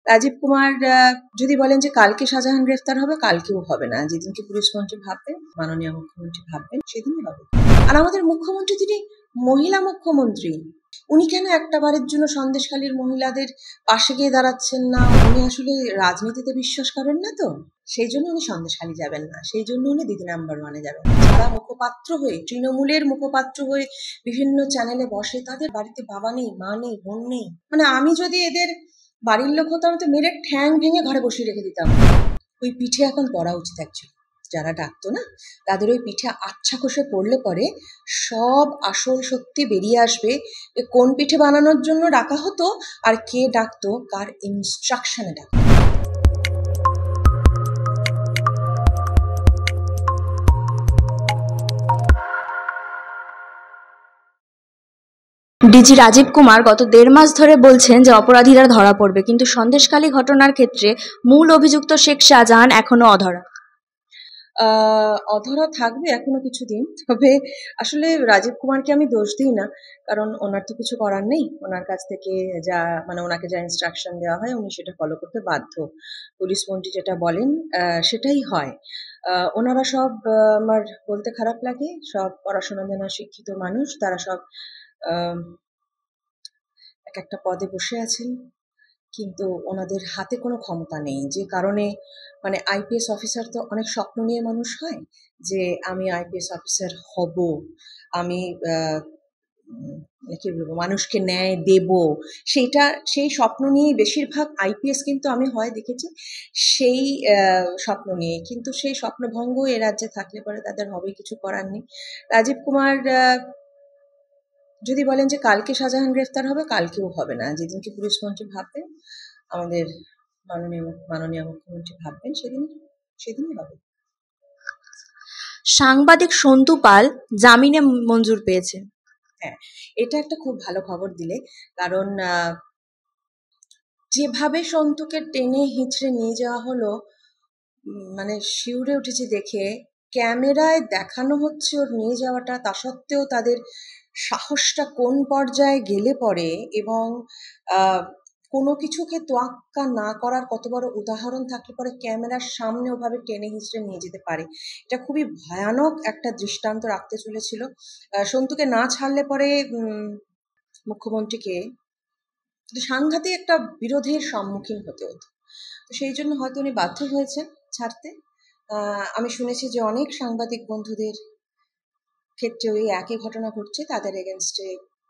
রাজীব কুমার যদি বলেন যে কালকে শাহজাহান গ্রেফতার হবে, কালকেও হবে না। যেদিনকে পুলিশ মন্ত্রী ভাববেন, মাননীয় মুখ্যমন্ত্রী ভাববেন, সেদিনই হবে। আর আমাদের মুখ্যমন্ত্রী তিনি মহিলা মুখ্যমন্ত্রী। উনি কেন একটা বারের জন্য সন্দেশখালীর মহিলাদের পাশে গিয়ে দাঁড়াচ্ছেন না? উনি আসলে রাজনীতিতে বিশ্বাস করেন না তো, সেই জন্য উনি সন্দেশখালী যাবেন না, সেই জন্য উনি দিদি নাম্বার ওয়ানে যাবেন। যারা মুখপাত্র হয়ে, তৃণমূলের মুখপাত্র হয়ে বিভিন্ন চ্যানেলে বসে, তাদের বাড়িতে বাবা নেই, মা নেই, বোন নেই। মানে আমি যদি এদের বাড়ির লোক হতাম তো মেরে ঠ্যাং ভেঙে ঘরে বসিয়ে রেখে দিতাম। ওই পিঠে এখন পড়া উচিত অ্যাকচুয়ালি। যারা ডাকতো না, তাদের ওই পিঠে আচ্ছা কষে পড়লে পরে সব আসল সত্যি বেরিয়ে আসবে। কোন পিঠে বানানোর জন্য ডাকা হতো আর কে ডাকতো, কার ইনস্ট্রাকশনে ডাকতো। ডিজি রাজীব কুমার গত 1.5 মাস ধরে বলছেন যে অপরাধীরা ধরা পড়বে, কিন্তু সন্দেশখালী ঘটনার ক্ষেত্রে মূল অভিযুক্ত শেখ শাহজাহান এখনো অধরা। অধরা থাকবে এখনো কিছুদিন। তবে আসলে রাজীব কুমারকে আমি দোষ দিই না, কারণ ওনার তো কিছু করার নেই। ওনার কাছ থেকে যা ওনাকে যা ইনস্ট্রাকশন দেওয়া হয় উনি সেটা ফলো করতে বাধ্য। পুলিশ মন্ত্রী যেটা বলেন সেটাই হয়। ওনারা সব আমার বলতে খারাপ লাগে, সব পড়াশোনা জানা শিক্ষিত মানুষ, তারা সব এক একটা পদে বসে আছেন, কিন্তু ওনাদের হাতে কোনো ক্ষমতা নেই। যে কারণে আইপিএস অফিসার তো অনেক স্বপ্ন নিয়ে মানুষ হয় যে আমি আইপিএস অফিসার হব, আমি কি বলবো, মানুষকে ন্যায় দেব। সেই স্বপ্ন নিয়েই বেশিরভাগ আইপিএস কিন্তু আমি হয় দেখেছি, সেই স্বপ্ন নিয়ে। কিন্তু সেই স্বপ্নভঙ্গ এ রাজ্যে থাকলে পরে তাদের হবে, কিছু করার নেই। রাজীব কুমার যদি বলেন যে কালকে শাহজাহান গ্রেফতার হবে, কালকেও হবে না। যেদিনকে পুলিশ মন্ত্রী ভাববেন, আমাদের মাননীয় মুখ্যমন্ত্রী ভাববেন, সেদিনই হবে। সাংবাদিক সন্তু পাল জামিনে মঞ্জুর পেয়েছেন। হ্যাঁ, এটা একটা খুব ভালো খবর দিলে, কারণ যেভাবে সন্তুকে টেনে হিঁচড়ে নিয়ে যাওয়া হলো, শিউরে উঠেছে দেখে। ক্যামেরায় দেখানো হচ্ছে ওর নিয়ে যাওয়াটা, তা সত্ত্বেও তাদের সাহসটা কোন পর্যায়ে গেলে পরে, এবং কোনো কিছুকে তোয়াক্কা না করার কত বড় উদাহরণ থাকলে পরে ক্যামেরার সামনে ওভাবে টেনে হিঁচড়ে নিয়ে যেতে পারে। এটা খুবই ভয়ানক একটা দৃষ্টান্ত রাখতে চলেছিল। সন্তুকে না ছাড়লে পরে মুখ্যমন্ত্রীকে সাংঘাতিক একটা বিরোধের সম্মুখীন হতে হতো। তো সেই জন্য হয়তো উনি বাধ্য হয়েছেন ছাড়তে। আমি শুনেছি যে অনেক সাংবাদিক বন্ধুদের ক্ষেত্রেও এই একই ঘটনা ঘটছে, তাদের এগেনস্টে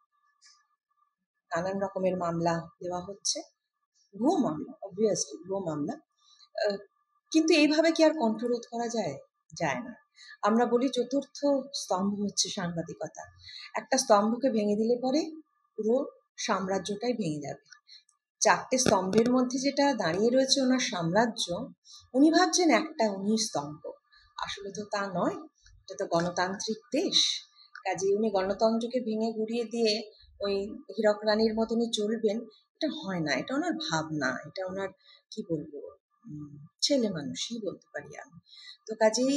নানান রকমের মামলা দেওয়া হচ্ছে, ভুয়ো মামলা, অবভিয়াসলি ভুয়ো মামলা। কিন্তু এইভাবে কি আর কণ্ঠরোধ করা যায়? যায় না। আমরা বলি চতুর্থ স্তম্ভ হচ্ছে সাংবাদিকতা। একটা স্তম্ভকে ভেঙে দিলে পরে পুরো সাম্রাজ্যটাই ভেঙে যাবে। 4টে স্তম্ভের মধ্যে যেটা দাঁড়িয়ে রয়েছে ওনার সাম্রাজ্য, উনি ভাবছেন একটা উনি স্তম্ভ। আসলে তো তা নয়, এটা তো গণতান্ত্রিক দেশ। কাজে উনি গণতন্ত্রকে ভেঙে গুড়িয়ে দিয়ে ওই হীরক রানীর মতনই চলবেন, এটা হয় না। এটা ওনার ভাবনা, এটা ওনার কি বলবো, ছেলে মানুষই বলতে পারি আমি। তো কাজেই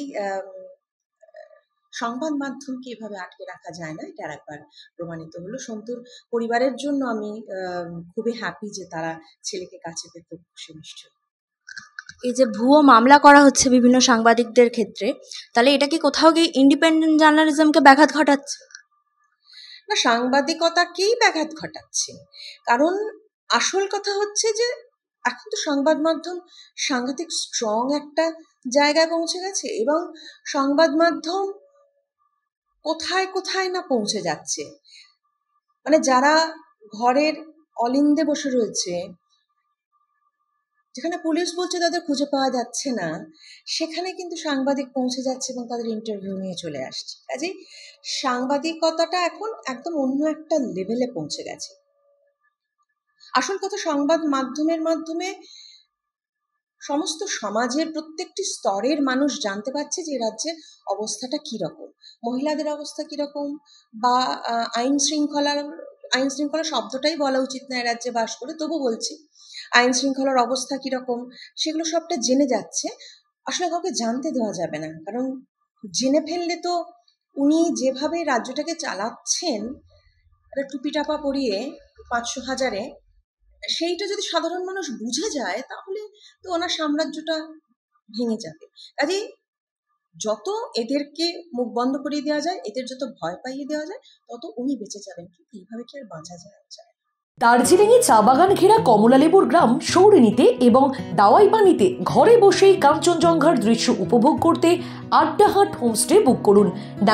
সংবাদ মাধ্যমকে এভাবে আটকে রাখা যায় না, এটা আরেকবার প্রমাণিত হলো। সন্তুর পরিবারের জন্য আমি খুবই হ্যাপি যে তারা ছেলেকে কাছে পেত, খুশি নিশ্চয়। এই যে ভুয়ো মামলা করা হচ্ছে বিভিন্ন সাংবাদিকদের ক্ষেত্রে, তাহলে এটা কি কোথাও গিয়ে ইন্ডিপেন্ডেন্ট জার্নালিজমকে ব্যাঘাত ঘটাচ্ছে? না, সাংবাদিকতাকেই ব্যাঘাত ঘটাচ্ছে। কারণ আসল কথা হচ্ছে যে এখন তো সংবাদ মাধ্যম সাংঘাতিক স্ট্রং একটা জায়গায় পৌঁছে গেছে, এবং সংবাদ মাধ্যম কোথায় কোথায় না পৌঁছে যাচ্ছে। যারা ঘরের অলিন্দে বসে রয়েছে, যেখানে পুলিশ বলছে তাদের খুঁজে পাওয়া যাচ্ছে না, সেখানে কিন্তু সাংবাদিক পৌঁছে যাচ্ছে এবং তাদের ইন্টারভিউ নিয়ে চলে আসছে। কাজেই সাংবাদিকতাটা এখন একদম অন্য একটা লেভেলে পৌঁছে গেছে। আসল কথা, সংবাদ মাধ্যমের মাধ্যমে সমস্ত সমাজের প্রত্যেকটি স্তরের মানুষ জানতে পারছে যে রাজ্যের অবস্থাটা কীরকম, মহিলাদের অবস্থা কীরকম, বা আইন শৃঙ্খলা শব্দটাই বলা উচিত না এ রাজ্যে বাস করে, তবু বলছি আইন শৃঙ্খলার অবস্থা কীরকম, সেগুলো সবটা জেনে যাচ্ছে। আসলে কাউকে জানতে দেওয়া যাবে না, কারণ জেনে ফেললে তো উনি যেভাবে রাজ্যটাকে চালাচ্ছেন, একটা টুপি টাপা পরিয়ে 500,000-এ সেইটা যদি সাধারণ মানুষ বুঝে যায় তাহলে তো ওনার সাম্রাজ্যটা ভেঙে যাবে। কাজে যত এদেরকে মুখ বন্ধ করিয়ে দেওয়া যায়, এদের যত ভয় পাইয়ে দেওয়া যায়, তত উনি বেঁচে যাবেন। কিন্তু এইভাবে কি আর বাঁচা যায়? দার্জিলিংয়ে চা বাগান ঘেরা কমলালেবুর গ্রাম সৌরিনীতে এবং দাওয়াই পানিতে ঘরে বসেই কাঞ্চনজঙ্ঘার দৃশ্য উপভোগ করতে আড্ডাহাট হোমস্টে বুক করুন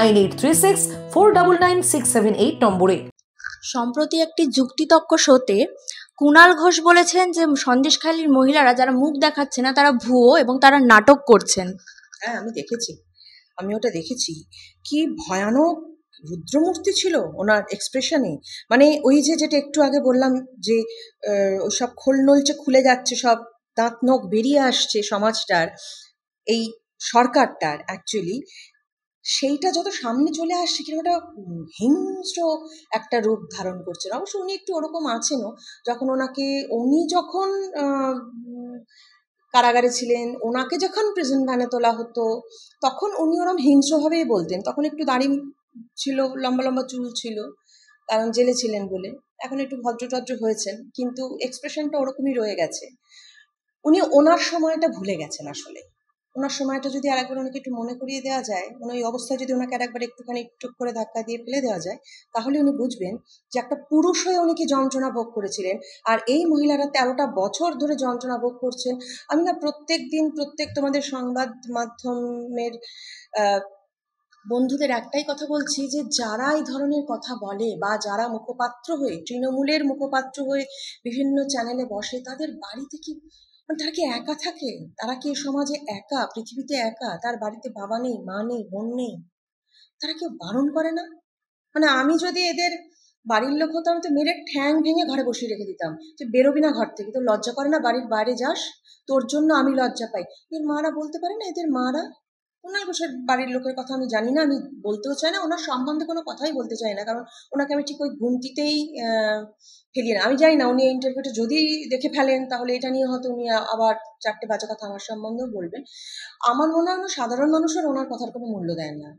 9836499678 নম্বরে। সম্প্রতি একটি যুক্তিতক্ক শোতে কুণাল ঘোষ বলেছেন যে সন্দেশখালীর মহিলারা যারা মুখ দেখাচ্ছে না তারা ভুয়ো এবং তারা নাটক করছেন। হ্যাঁ, আমি ওটা দেখেছি। কি ভয়ানক রুদ্রমূর্তি ছিল ওনার এক্সপ্রেশনে। মানে ওই যেটা একটু আগে বললাম যে ওই সব খোল নলচে খুলে যাচ্ছে, সব দাঁত নখ বেরিয়ে আসছে সমাজটার, এই সরকারটার অ্যাকচুয়ালি সেইটা যত সামনে চলে আসছে কিনা ওটা হিংস্র একটা রূপ ধারণ করছে। অবশ্য উনি একটু ওরকম আছেনও। উনি যখন কারাগারে ছিলেন, ওনাকে যখন প্রিজন ভ্যানে তোলা হতো তখন উনি ওরম হিংস্রভাবেই বলতেন। তখন একটু দাড়ি ছিল, লম্বা লম্বা চুল ছিল, কারণ জেলে ছিলেন বলে। এখন একটু ভদ্র হয়েছেন, কিন্তু এক্সপ্রেশনটা ওরকমই রয়ে গেছে। উনি ওনার সময়টা ভুলে গেছেন আসলে। ওনার সময়টা যদি আরেকবার ওনাকে একটু মনে করিয়ে দেওয়া যায়, ওই অবস্থায় যদি ওনাকে আরেকবার একটুখানি টুক করে ধাক্কা দিয়ে ফেলে দেওয়া যায়, তাহলে উনি বুঝবেন যে একটা পুরুষ হয়ে উনি কি যন্ত্রণা ভোগ করেছিলেন, আর এই মহিলারা 13টা বছর ধরে যন্ত্রণা ভোগ করছেন। আমি না প্রত্যেক তোমাদের সংবাদ মাধ্যমের বন্ধুদের একটাই কথা বলছি যে যারা এই ধরনের কথা বলে বা যারা মুখপাত্র হয়ে, তৃণমূলের মুখপাত্র হয়ে বিভিন্ন চ্যানেলে বসে, তাদের বাড়িতে কি তারা কি একা থাকে? তারা কি সমাজে একা, পৃথিবীতে একা? তার বাড়িতে বাবা নেই, মা নেই, বোন নেই? তারা কেউ বারণ করে না? মানে আমি যদি এদের বাড়ির লোক হতাম তো মেরে ঠ্যাং ভেঙে ঘরে বসিয়ে রেখে দিতাম যে বেরোবি না ঘর থেকে, তোর লজ্জা করে না বাড়ির বাইরে যাস? তোর জন্য আমি লজ্জা পাই। এর মারা বলতে পারে না? এদের মারা, ওনার ঘোষের বাড়ির লোকের কথা আমি জানি না, আমি বলতেও চাই না, ওনার সম্বন্ধে কোনো কথাই বলতে চাই না, কারণ ওনাকে আমি ঠিক ওই গুনতিতেই ফেলিয়ে না। আমি জানি না উনি এই ইন্টারভিউটা যদি দেখে ফেলেন তাহলে এটা নিয়ে হয়তো উনি আবার 4টে বাজে কথা আমার সম্বন্ধেও বলবেন। আমার মনে হয় না সাধারণ মানুষের ওনার কথার কোনো মূল্য দেন না।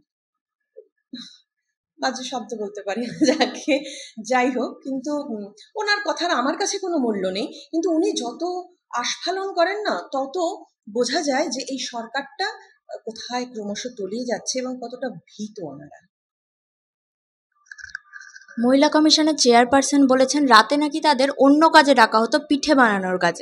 বাজে শব্দ বলতে পারি যাকে, যাই হোক, কিন্তু ওনার কথার আমার কাছে কোনো মূল্য নেই। কিন্তু উনি যত আস্ফালন করেন না, তত বোঝা যায় যে এই সরকারটা কোথায় ক্রমশ তলিয়ে যাচ্ছে এবং কতটা ভীত ওনারা। মহিলা কমিশনের চেয়ারপারসন বলেছেন রাতে নাকি তাদের অন্য কাজে ডাকা হতো, পিঠে বানানোর কাজে।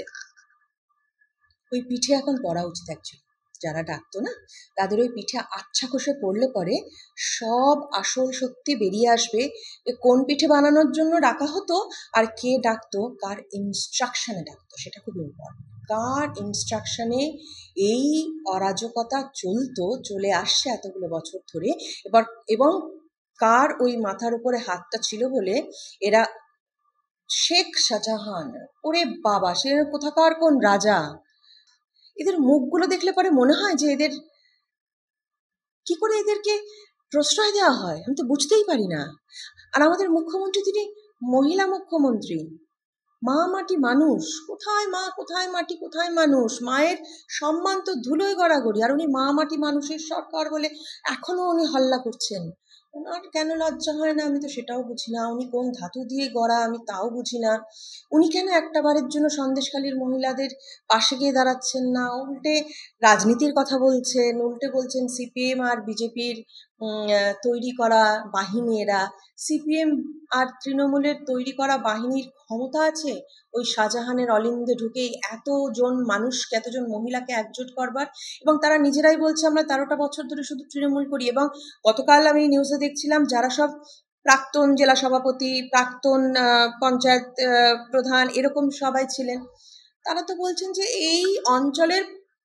ওই পিঠে এখন পড়া উচিত অ্যাকচুয়ালি। যারা ডাকতো না, তাদের ওই পিঠে আচ্ছা কষে পড়লে পরে সব আসল সত্যি বেরিয়ে আসবে। কোন পিঠে বানানোর জন্য ডাকা হতো আর কে ডাকতো, কার ইনস্ট্রাকশনে ডাকতো, সেটা খুব ইম্পর্টেন্ট। কার ইনস্ট্রাকশনে এই অরাজকতা চলে আসছে এতগুলো বছর ধরে, এবং কার ওই মাথার উপরে হাতটা ছিল বলে এরা শেখ শাহজাহান, ওরে বাবা, সে কোথাকার কোন রাজা, এদের মুখগুলো দেখলে পরে মনে হয় যে এদের কি করে এদেরকে প্রশ্রয় দেওয়া হয়, আমি তো বুঝতেই পারি না। আর আমাদের মুখ্যমন্ত্রী, তিনি মহিলা মুখ্যমন্ত্রী। মা মাটি মানুষ, কোথায় মা, কোথায় মাটি, কোথায় মানুষ? মায়ের সম্মান তো ধুলোয় গড়াগড়ি, আর উনি মা মাটি মানুষের সরকার বলে এখনো উনি হল্লা করছেন। ওনার কেন লজ্জা হয় না আমি তো সেটাও বুঝি না। উনি কোন ধাতু দিয়ে গড়া আমি তাও বুঝি না। উনি কেন একটা বারের জন্য সন্দেশখালীর মহিলাদের পাশে গিয়ে দাঁড়াচ্ছেন না? উল্টে রাজনীতির কথা বলছেন, উল্টে বলছেন সিপিএম আর বিজেপির তৈরি করা বাহিনী এরা। সিপিএম আর তৃণমূলের তৈরি করা বাহিনীর ক্ষমতা আছে ওই শাহজাহানের অলিন্দে ঢুকেই এতজন মানুষকে, এতজন মহিলাকে একজোট করবার? এবং তারা নিজেরাই বলছে আমরা 13টা বছর ধরে শুধু তৃণমূল করি। এবং গতকাল আমি নিউজে দেখছিলাম যারা সব প্রাক্তন জেলা সভাপতি, প্রাক্তন পঞ্চায়েত প্রধান, এরকম সবাই ছিলেন, তারা তো বলছেন যে এই অঞ্চলের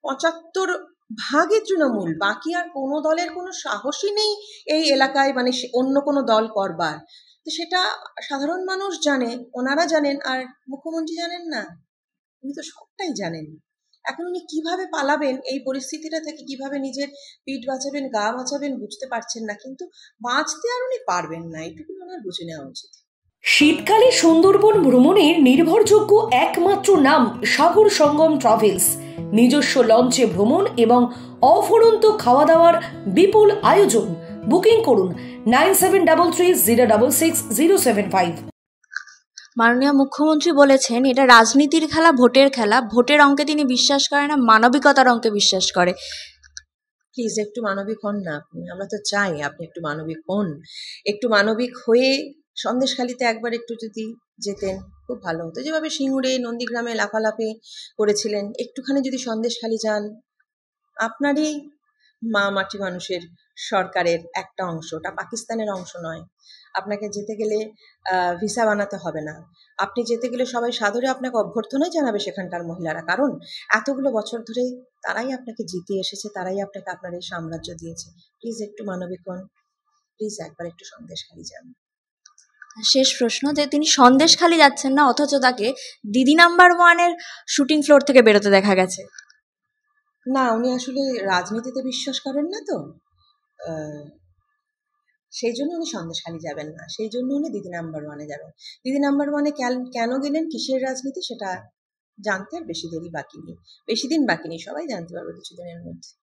75% তৃণমূল, বাকি আর কোনো দলের কোনো সাহসই নেই এই এলাকায় মানে অন্য কোনো দল করবার। তো সেটা সাধারণ মানুষ জানে, ওনারা জানেন, আর মুখ্যমন্ত্রী জানেন না? উনি তো সবটাই জানেন। এখন উনি কিভাবে পালাবেন এই পরিস্থিতিটা থেকে, কিভাবে নিজের পিঠ বাঁচাবেন, গা বাঁচাবেন বুঝতে পারছেন না, কিন্তু বাঁচতে আর উনি পারবেন না, এটুকু ওনার বুঝে নেওয়া উচিত। শীতকালে সুন্দরবন ভ্রমণের নির্ভরযোগ্য একমাত্র নাম সাগর সঙ্গম ট্রাভেলস। নিজস্ব লঞ্চে ভ্রমণ এবং অফুরন্ত খাওয়া দাওয়ার বিপুল আয়োজন। বুকিং করুন 9733066075। মাননীয় মুখ্যমন্ত্রী বলেছেন এটা রাজনীতির খেলা, ভোটের খেলা। ভোটের অঙ্কে তিনি বিশ্বাস করে না, মানবিকতার অঙ্কে বিশ্বাস করে। প্লিজ একটু মানবিক হন না আপনি, আমরা তো চাই আপনি একটু মানবিক হন। একটু মানবিক হয়ে সন্দেশখালিতে একবার একটু যদি যেতেন খুব ভালো হতো। যেভাবে সিঙ্গুরে নন্দীগ্রামে লাফালাফি করেছিলেন, একটুখানি যদি সন্দেশখালি যান, আপনারই মা মাটি মানুষের সরকারের একটা অংশ, ওটা পাকিস্তানের অংশ নয়। আপনাকে যেতে গেলে ভিসা বানাতে হবে না। আপনি যেতে গেলে সবাই সাদরে আপনাকে অভ্যর্থনাই জানাবে সেখানকার মহিলারা, কারণ এতগুলো বছর ধরে তারাই আপনাকে জিতিয়ে এসেছে, তারাই আপনাকে আপনার এই সাম্রাজ্য দিয়েছে। প্লিজ একটু মানবিক হন, প্লিজ একবার একটু সন্দেশখালি যান। শেষ প্রশ্ন, যে তিনি সন্দেশখালি যাচ্ছেন না, অথচ তাকে দিদি নাম্বার ওয়ানের শুটিং ফ্লোর থেকে বেরোতে দেখা গেছে। না, উনি আসলে রাজনীতিতে বিশ্বাস করেন না তো, আহ, সেই জন্য উনি সন্দেশখালি যাবেন না, সেই জন্য উনি দিদি নাম্বার ওয়ানে যাবেন। দিদি নাম্বার ওয়ানে কেন গেলেন, কিসের রাজনীতি, সেটা জানতে আর বেশি দেরি বাকি নেই, বেশি দিন বাকি নেই, সবাই জানতে পারবে কিছুদিনের মধ্যে।